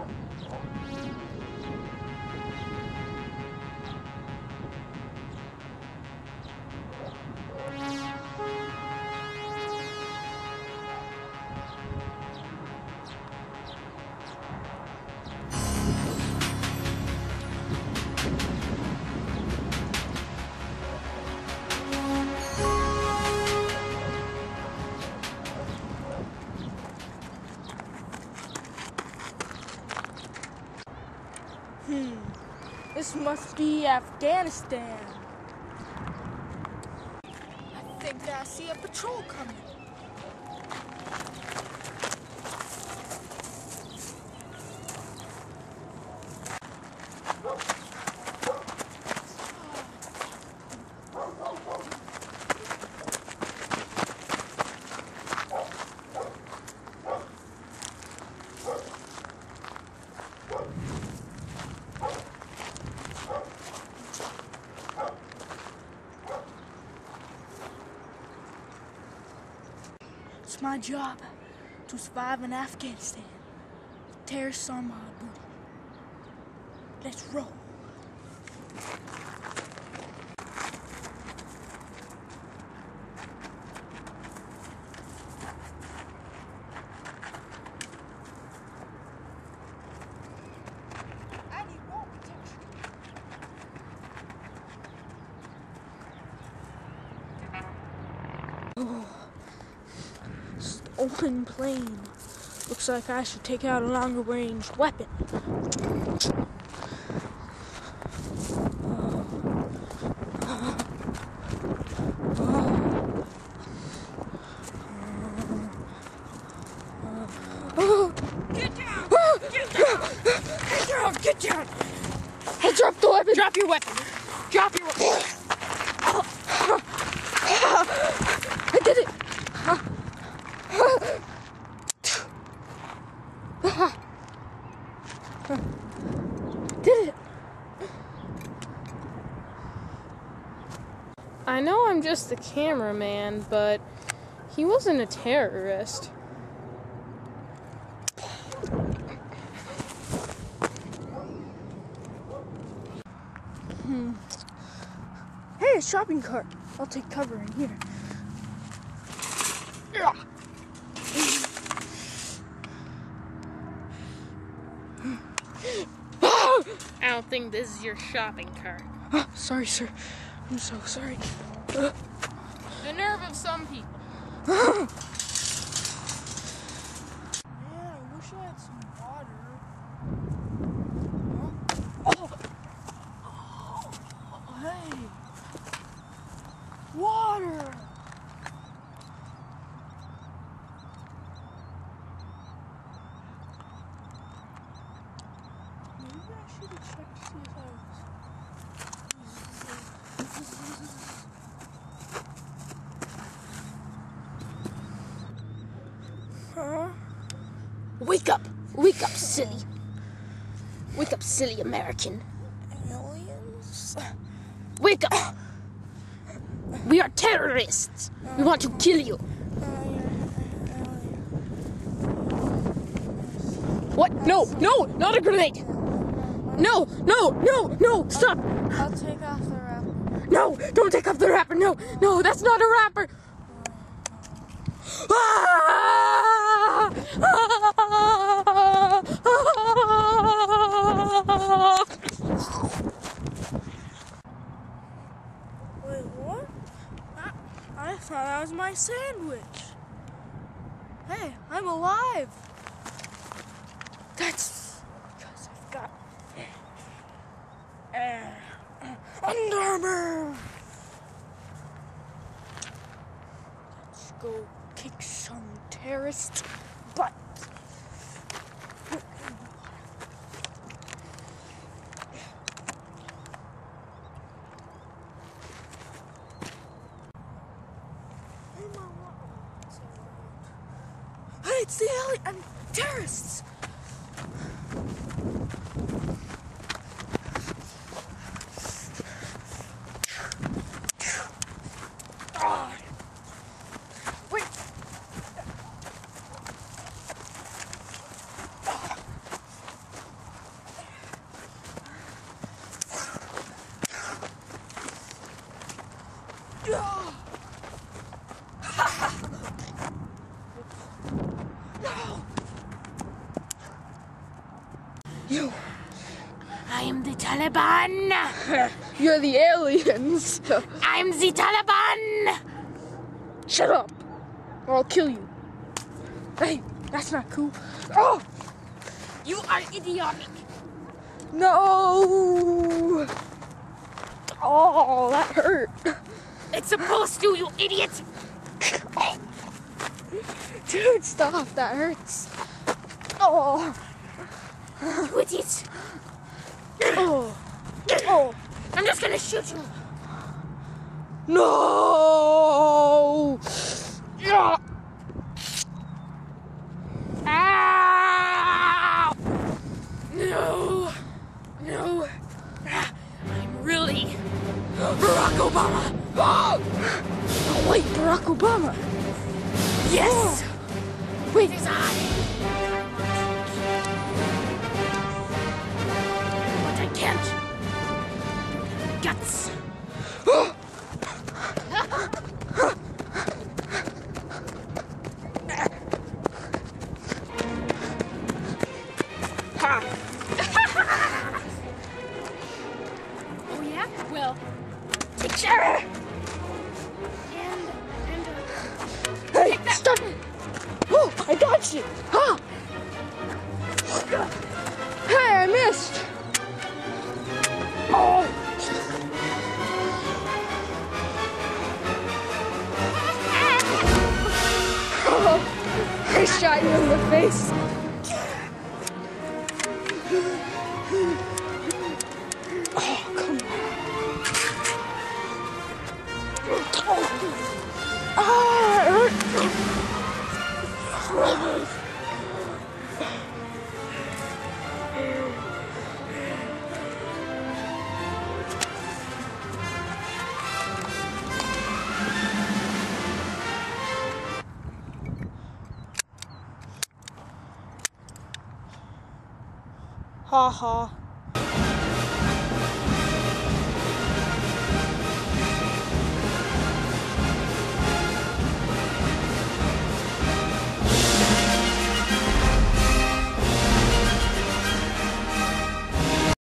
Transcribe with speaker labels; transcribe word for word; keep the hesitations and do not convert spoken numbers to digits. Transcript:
Speaker 1: Hmm, this must be Afghanistan. I think I see a patrol coming. It's my job to survive in Afghanistan. Terrorists on my booty. Let's roll. I need more protection. Oh. Open plane. Looks like I should take out a longer range weapon. Get down! Get down! Get down! Get down! I dropped the weapon! Drop your weapon! Drop your weapon! I did it! Did it?
Speaker 2: I know I'm just the cameraman, but he wasn't a terrorist.
Speaker 1: Hmm. Hey, a shopping cart. I'll take cover in here.
Speaker 2: I don't think this is your shopping cart.
Speaker 1: Oh, sorry, sir. I'm so sorry.
Speaker 2: The nerve of some people.
Speaker 1: Man, I wish I had some water. Huh? Oh. Oh, hey. Water. Maybe I should have checked to see if I was... Huh?
Speaker 3: Wake up! Wake up, silly! Wake up, silly American!
Speaker 1: Aliens?
Speaker 3: Wake up! We are terrorists! We want to kill you! What? No! No! Not a grenade! No! No! No! No! Stop!
Speaker 1: I'll take off the wrapper.
Speaker 3: No! Don't take off the wrapper! No! No! That's not a wrapper! Ah! Ah!
Speaker 1: Wait, what? I, I thought that was my sandwich. Hey, I'm alive. That's because I've got uh, Under Armour. Let's go kick some terrorist butt. Hey, it's the alien and terrorists. No. You.
Speaker 3: I am the Taliban.
Speaker 2: You're the aliens.
Speaker 3: I'm the Taliban.
Speaker 2: Shut up, or I'll kill you. Hey, that's not cool.
Speaker 3: Oh, you are idiotic.
Speaker 2: No. Oh, that hurt.
Speaker 3: It's supposed to, you idiot.
Speaker 2: Oh. Dude, stop. That hurts. Oh.
Speaker 3: You idiot.
Speaker 2: Oh. Oh.
Speaker 3: I'm just gonna shoot you.
Speaker 2: No. Yeah.
Speaker 3: Ow! No. No. I'm really Barack Obama.
Speaker 2: Oh, wait, Barack Obama.
Speaker 3: Yes.
Speaker 2: Wait.
Speaker 3: It is I. But I can't. Guts.
Speaker 2: Ha.
Speaker 3: Oh yeah? Well, take care. And and uh,
Speaker 2: Hey, stop. Oh, I got you. Ha. Hey, I missed. Oh. Oh, I shot you in the face. Oh, come on. Oh. Ah, it hurt. Ha ha.